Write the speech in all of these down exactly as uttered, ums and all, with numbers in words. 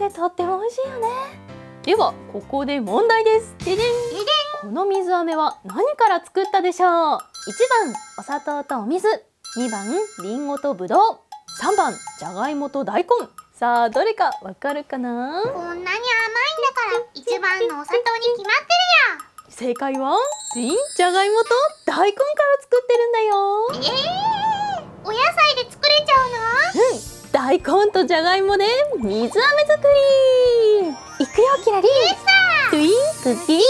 てとっても美味しいよね。ではここで問題です。ででん。この水飴は何から作ったでしょう。いちばんお砂糖とお水、にばんりんごとぶどう、さんばんじゃがいもと大根。さあどれかわかるかな。 こんなに甘いんだからいちばんのお砂糖に決まって正解はじゃがいもと大根から作ってるんだよ。 るやん。えー、お野菜で作れちゃうの？ うん、大根とじゃがいもで水飴作り。いくよキラリン。トゥインクッキングショータイム。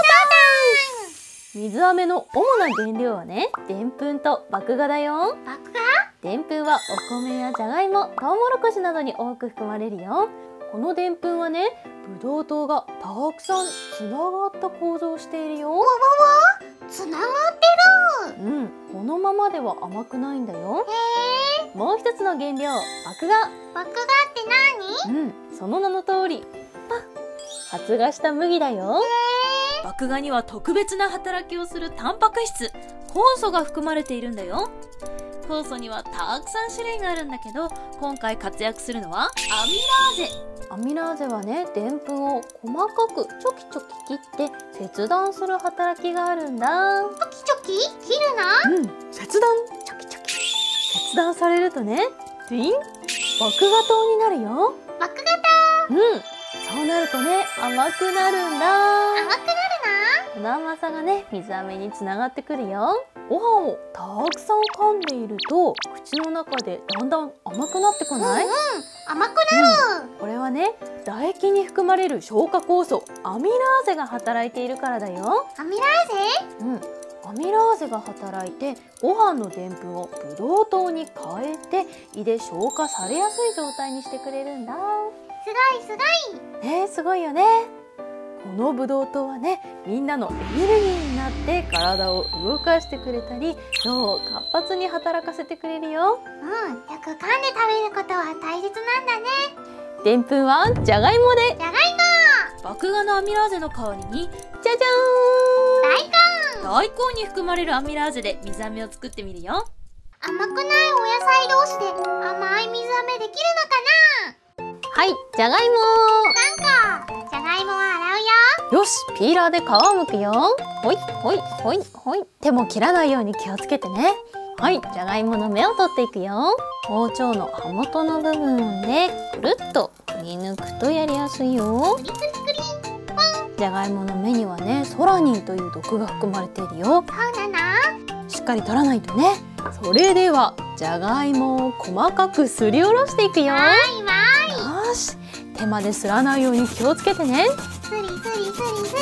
水飴の主な原料はね、でんぷんと麦芽だよ。 麦芽？ でんぷんはお米やじゃがいも、トウモロコシなどに多く含まれるよ。このでんぷんはね、ブドウ糖がたくさんつながった構造をしているよ。 わわわ、つながってる。 うん、このままでは甘くないんだよ。 へえ。 もう一つの原料、麦芽。 麦芽って何？ うん、その名の通り、パ発芽した麦だよ。 麦芽には特別な働きをするタンパク質、酵素が含まれているんだよ。酵素にはたくさん種類があるんだけど、今回活躍するのはアミラーゼ。 アミラーゼはね、でんぷんを細かくチョキチョキ切って切断する働きがあるんだ。 チョキチョキ切るの？ うん、切断、チョキチョキ。切断されるとね、ティン、麦芽糖になるよ。 麦芽糖。 うん、そうなるとね、甘くなるんだ。 甘くなるこの甘さがね、水飴につながってくるよ。ご飯をたくさん噛んでいると口の中でだんだん甘くなってこの？ ない？ うんうん、甘くなる、 うん、これはね、唾液に含まれる消化酵素アミラーゼが働いているからだよ。 アミラーゼ？ うん、アミラーゼが働いてご飯のでんぷんをブドウ糖に変えて胃で消化されやすい状態にしてくれるんだ。 すごいすごい。 ねえ、すごいよね。このブドウ糖はね、みんなのエネルギーになって体を動かしてくれたり、脳を活発に働かせてくれるよ。 うん、よく噛んで食べることは大切なんだね。 でんぷんはじゃがいもで。 じゃがいも。 麦芽のアミラーゼの代わりに、 じゃじゃーん。 大根。 大根に含まれるアミラーゼで水飴を作ってみるよ。 甘くないお野菜同士で甘い水飴できるのかな？ はい、じゃがいも。 なんかじゃがいもは洗うよ。 よし、ピーラーで皮をむくよ。ほいほいほいほい。手も切らないように気をつけてね。はい、じゃがいもの芽を取っていくよ。包丁の刃元の部分でくるっとくり抜くとやりやすいよ。 クリクリクリポン。 じゃがいもの芽にはね、ソラニンという毒が含まれているよ。 そうなの？ しっかり取らないとね。それではじゃがいもを細かくすりおろしていくよ。 わーいわーい。 よし、手まですらないように気をつけてね。 すりすりすりすり。よいしょよいしょ。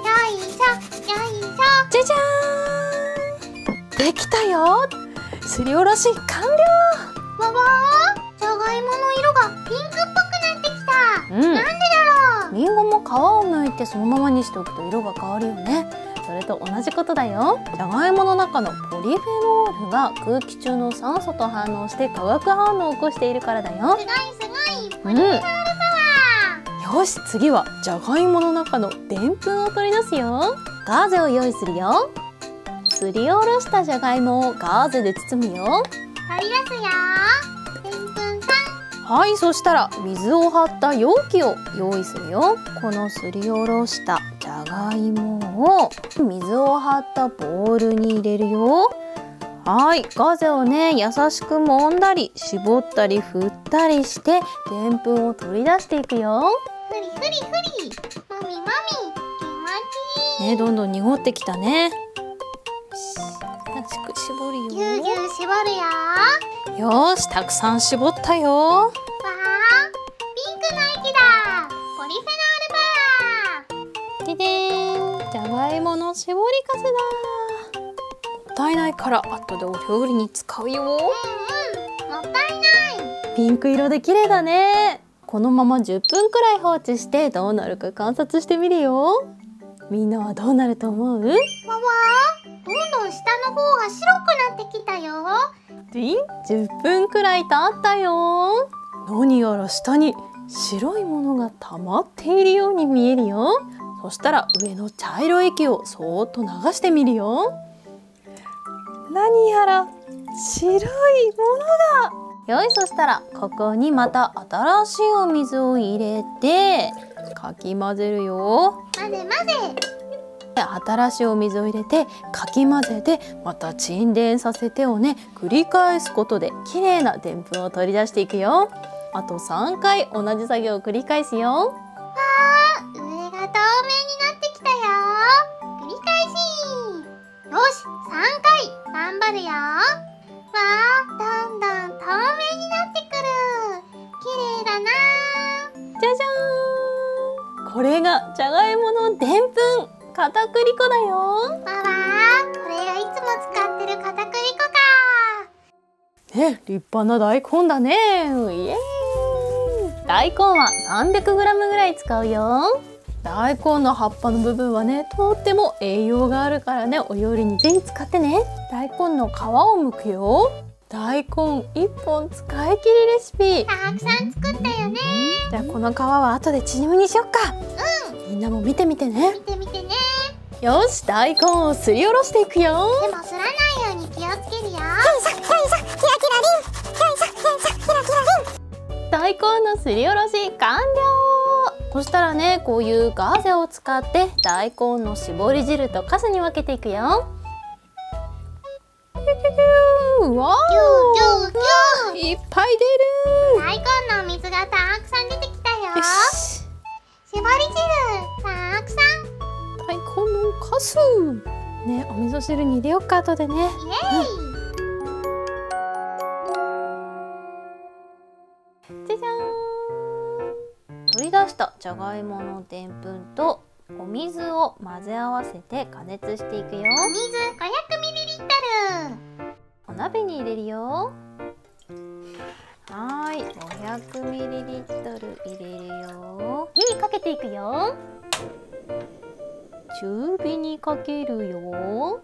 じゃじゃーん、できたよ。すりおろし完了。 わわー、じゃがいもの色がピンクっぽくなってきた。 うん、 なんでだろう？ りんごも皮を剥いてそのままにしておくと色が変わるよね。それと同じことだよ。じゃがいもの中のポリフェノールが空気中の酸素と反応して化学反応を起こしているからだよ。 すごいすごい。ポリフェノールパワー。 よし、次はじゃがいもの中のでんぷんを取り出すよ。ガーゼを用意するよ。すりおろしたじゃがいもをガーゼで包むよ。 取り出すよ。でんぷんさん。 はい、そしたら水を張った容器を用意するよ。このすりおろしたじゃがいもを水を張ったボウルに入れるよ。はい、ガーゼをね、優しく揉んだり絞ったり振ったりしてでんぷんを取り出していくよ。 ふりふりふり。もみもみ。気持ちいい。 ね、どんどん濁ってきたね。よし、優しく絞るよ。 ぎゅうぎゅう絞るよ。 よーし、たくさん絞ったよ。 わあ、ピンクの液だ。ポリフェノールパワー。 ででーん、じゃがいもの絞りかすだ。もったいないから後でお料理に使うよ。 うんうん、もったいない。 ピンク色で綺麗だね。このままじゅっぷんくらい放置してどうなるか観察してみるよ。みんなはどうなると思う？ わわあ、どんどん下の方が白くなってきたよ。 じゅっぷんくらい経ったよ。何やら下に白いものが溜まっているように見えるよ。そしたら上の茶色い液をそーっと流してみるよ。何やら白いものがよい、そしたらここにまた新しいお水を入れてかき混ぜるよ。 混ぜ混ぜ。 新しいお水を入れてかき混ぜてまた沈殿させてをね繰り返すことで綺麗なでんぷんを取り出していくよ。あとさんかい同じ作業を繰り返すよ。 わあ、上が透明になってきたよ。繰り返し。よし、さんかい頑張るよ。わあ、だんだん透明になってくる。綺麗だな。 じゃじゃーん、これがじゃがいものでんぷん片栗粉だよ。 わわ、これがいつも使ってる片栗粉か。 ね、立派な大根だね。イエーイ。大根は さんびゃくグラム ぐらい使うよ。大根の葉っぱの部分はね、とっても栄養があるからね、お料理にぜひ使ってね。大根の皮を剥くよ。大根いっぽん使い切りレシピ。 たくさん作ったよね。 じゃあこの皮は後でチヂミにしよっか。 うん。 みんなも見てみてね。 見てみてね。 よし、大根をすりおろしていくよ。 でもすらないように気をつけるよ。 大根のすりおろし完了。そしたらね、こういうガーゼを使って大根の絞り汁とかすに分けていくよ。キュキュキュー、わキューキューキュー。 ー、いっぱい出る。 大根の水がたくさん出てきたよ。 よし、 絞り汁たくさん。 大根のかすね、お味噌汁に入れようか、後でね。 イエーイ。 じゃじゃーん。取り出したじゃがいものでんぷんとお水を混ぜ合わせて加熱していくよ。 お水 ごひゃくミリリットル。 お鍋に入れるよ。はーい、ごひゃくミリリットル入れるよ。火にかけていくよ。中火にかけるよ。 わわ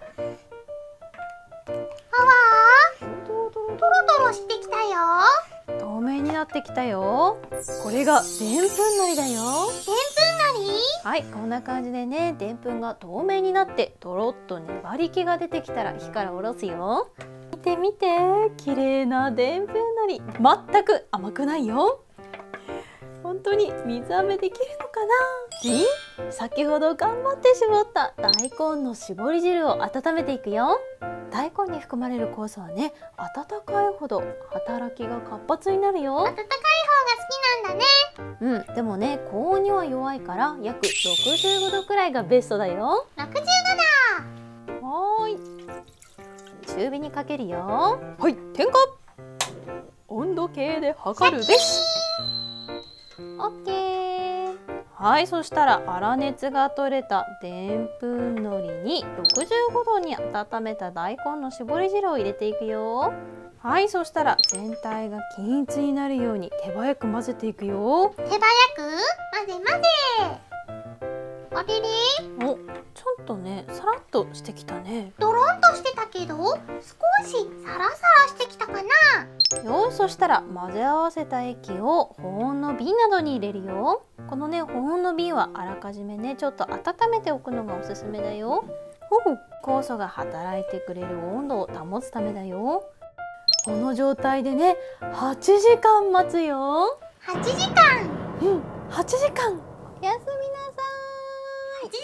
ー、トロトロしてきたよ。 透明になってきたよ。これがでんぷんのりだよ。 でんぷんのり。 はい、こんな感じでね、でんぷんが透明になってとろっと粘り気が出てきたら火から下ろすよ。見て見て、綺麗なでんぷんのり、全く甘くないよ。本当に水飴できるのかな。ジン、先ほど頑張って絞った大根の絞り汁を温めていくよ。大根に含まれる酵素はね、温かいほど働きが活発になるよ。 温かい方が好きなんだね。 うん、でもね、高温には弱いから約ろくじゅうごどくらいがベストだよ。 ろくじゅうごだ。 はーい、中火にかけるよ。はい、点火。温度計で測るべし。オッケー。はい、そしたら粗熱が取れたでんぷんのりにろくじゅうごどに温めた大根の絞り汁を入れていくよ。はい、そしたら全体が均一になるように手早く混ぜていくよ。 手早く混ぜ混ぜ。あれれ、 お、ちょっとね、さらっとしてきたね。 ドロンとしてたけど少しサラサラしてきたかな。 よし、そしたら混ぜ合わせた液を保温の瓶などに入れるよ。このね、保温の瓶はあらかじめね、ちょっと温めておくのがおすすめだよ。ほう、酵素が働いてくれる温度を保つためだよ。この状態でね、はちじかん待つよ。 はちじかん。 うん、はちじかん。おやすみなさはちじ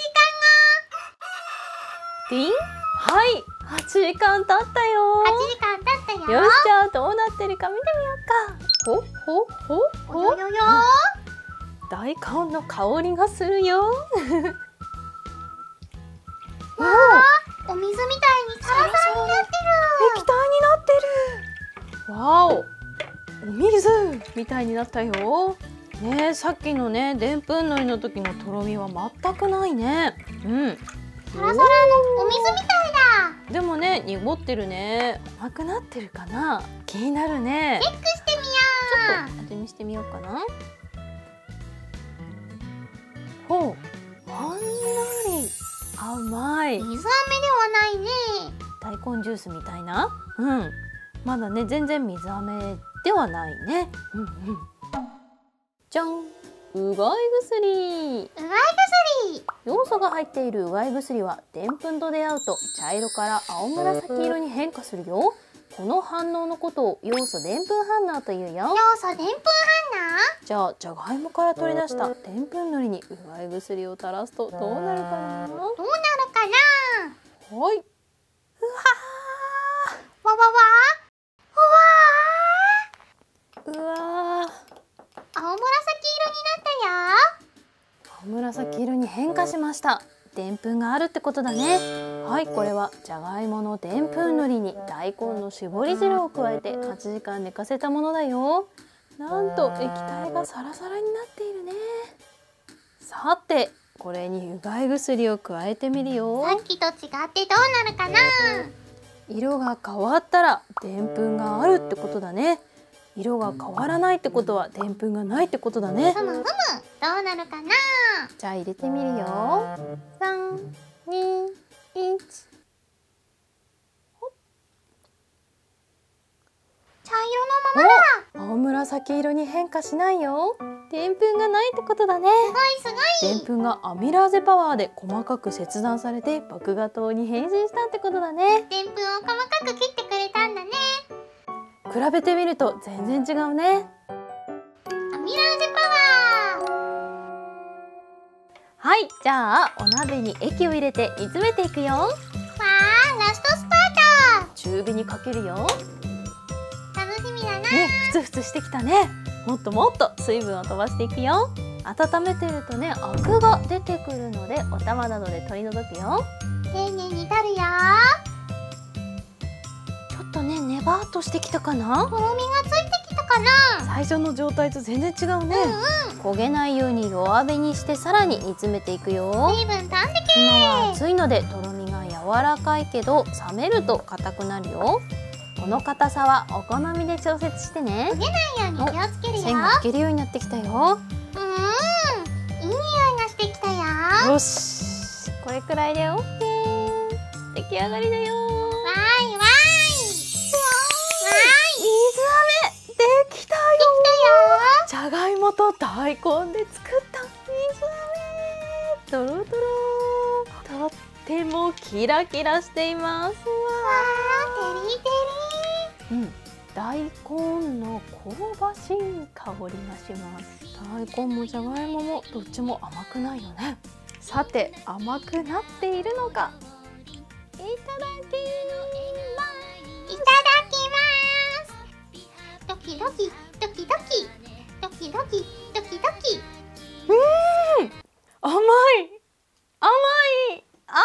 い。ディン、はい、はちじかん経ったよ。 かんがはちじかん経ったよ。 よし、じゃあどうなってるか見てみようか。ほほほほ。 およよよ。 大根の香りがするよ。 わあ、お水みたいにサラサラになってる。 液体になってる。わお、お水みたいになったよ。ねえ、さっきのね、でんぷんのりの時のとろみは全くないね。うん。 サラサラのお水みたいだ。 でもね、濁ってるね。甘くなってるかな。気になるね。 チェックしてみよう。 ちょっと味見してみようかな。ほう、ほんのり甘い。 水飴ではないね。 大根ジュースみたいな。うん。まだね、全然水飴ではないね。うんうん。じゃん。うがい薬。 うがい薬。 要素が入っているうがい薬はでんぷんと出会うと茶色から青紫色に変化するよ。 この反応のことを要素でんぷん反応というよ。 要素でんぷん反応？ じゃあじゃがいもから取り出したでんぷんのりにうがい薬を垂らすとどうなるかな。 どうなるかな。 はい。うわわわわーうわー青紫色になったよ。 青紫色に変化しました。でんぷんがあるってことだね。はい、これはじゃがいものでんぷんのりに大根の絞り汁を加えてはちじかん寝かせたものだよ。なんと液体がサラサラになっているね。さてこれにうがい薬を加えてみるよ。 さっきと違ってどうなるかな。 色が変わったらでんぷんがあるってことだね。色が変わらないってことはでんぷんがないってことだね。 ふむふむ、どうなるかな。 じゃあ入れてみるよ。さん、に、いち。 茶色のままだ。 青紫色に変化しないよ。でんぷんがないってことだね。 すごいすごい。 でんぷんがアミラーゼパワーで細かく切断されて麦芽糖に変身したってことだね。 でんぷんを細かく切ってくれたんだね。 比べてみると全然違うね。 アミラーゼパワー。 はい、じゃあお鍋に液を入れて煮詰めていくよ。 わあ、ラストスパート。 中火にかけるよ。 楽しみだな。 ね、ふつふつしてきたね。もっともっと水分を飛ばしていくよ。温めてるとね、アクが出てくるのでお玉などで取り除くよ。 丁寧に取るよ。 ちょっとね、ネバーっとしてきたかな。 とろみがついてきたかな。 最初の状態と全然違うね。 うんうん。 焦げないように弱火にしてさらに煮詰めていくよ。 水分飛んでけ。 今は熱いのでとろみが柔らかいけど冷めると硬くなるよ。この硬さはお好みで調節してね。 焦げないように気をつけるよ。 線が引けるようになってきたよ。 うーん、いい匂いがしてきたよ。 よし、これくらいで オーケー。 出来上がりだよ。 わーいわーい。わーい。 水飴できたよ。じゃがいもと大根で作った水飴。とろとろ。とってもキラキラしています。 わー、てりてうん、大根の香ばしい香りがします。大根もじゃがいももどっちも甘くないよね。さて甘くなっているのか。いただきり。いただきます。ドキドキドキドキドキドキドキドキ。 うーん、甘い甘い甘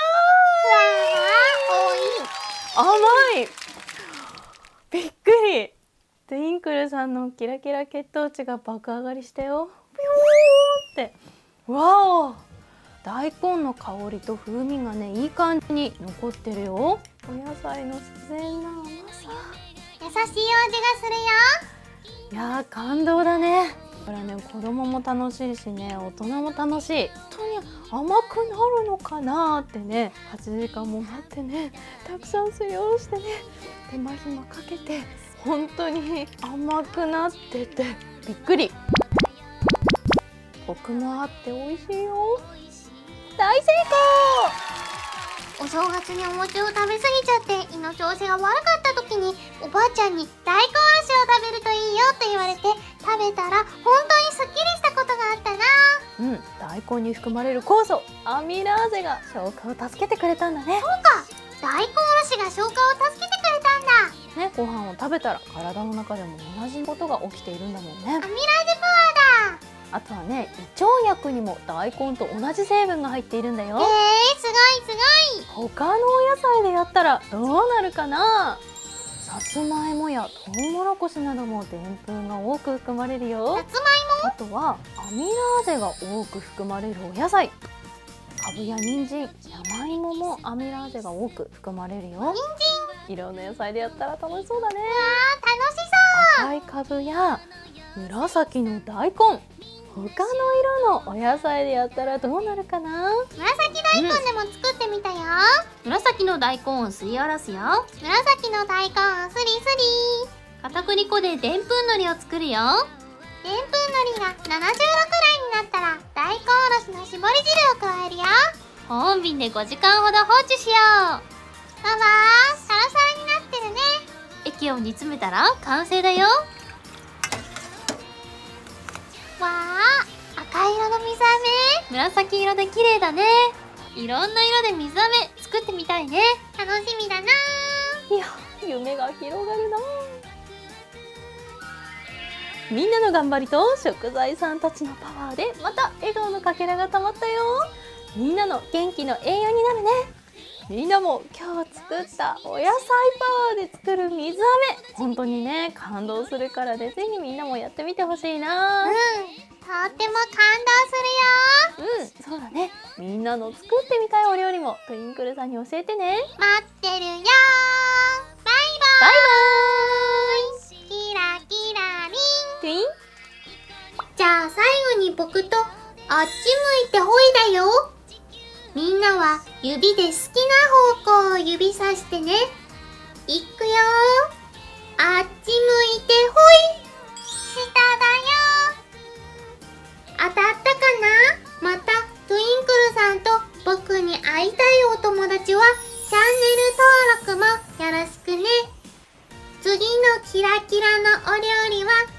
い甘い。びっくり。トゥインクルさんのキラキラ血糖値が爆上がりしたよ。ピューって。わお、大根の香りと風味がね、いい感じに残ってるよ。お野菜の自然な甘さ。 優しい味がするよ。 いやー、感動だね。これね、子供も楽しいしね、大人も楽しい。本当に甘くなるのかなーってね、はちじかんも待ってね、たくさんすりおろしてね、手間暇かけて本当に甘くなっててびっくり。コクもあって美味しいよ。大成お正月にお餅を食べ過ぎちゃって胃の調子が悪かった時におばあちゃんに大根おろしを食べるといいよって言われて食べたら本当にすっきりしたことがあったな。 功。うん、大根に含まれる酵素アミラーゼが消化を助けてくれたんだね。 そうか、大根おろしが消化を助けてくれたんだね、ご飯を食べたら体の中でも同じことが起きているんだもんね。 アミラーゼパワーだ。 あとはね、胃腸薬にも大根と同じ成分が入っているんだよ。 えー、すごいすごい。 他のお野菜でやったらどうなるかな。さつまいもやトウモロコシなどもでんぷんが多く含まれるよ。 さつまいあとはアミラーゼが多く含まれるお野菜、カブや人参、山芋もアミラーゼが多く含まれるよ。いろんな野菜でやったら楽しそうだね。 あー、楽しそう。 赤いカブや紫の大根、他の色のお野菜でやったらどうなるかな。 紫大根でも作ってみたよ。 紫の大根をすりおろすよ。 紫の大根をスリスリ。 片栗粉ででんぷんのりを作るよ。 でんぷんのりがななじゅうどくらいになったら大根おろしの絞り汁を加えるよ。 保温瓶でごじかんほど放置しよう。 わわー、サラサラになってるね。 液を煮詰めたら完成だよ。わあ、赤色の水飴、紫色で綺麗だね。いろんな色で水飴作ってみたいね。楽しみだな。 いや、夢が広がるな。みんなの頑張りと食材さんたちのパワーでまた笑顔のかけらがたまったよ。みんなの元気の栄養になるね。みんなも今日作ったお野菜パワーで作る水飴、本当にね感動するからね、ぜひみんなもやってみてほしいな。 うん、とっても感動するよ。 うん、そうだね。みんなの作ってみたいお料理もトゥインクルさんに教えてね。 待ってるよ。バイバイ。 バイキラキラリン。 バイ。トゥイン。 じゃあ最後に僕とあっち向いてほいだよ。みんなは指で好きな方向を指さしてね。いくよ。あっち向いてほい。下だよ。当たったかな？またトゥインクルさんと僕に会いたいお友達はチャンネル登録もよろしくね。次のキラキラのお料理は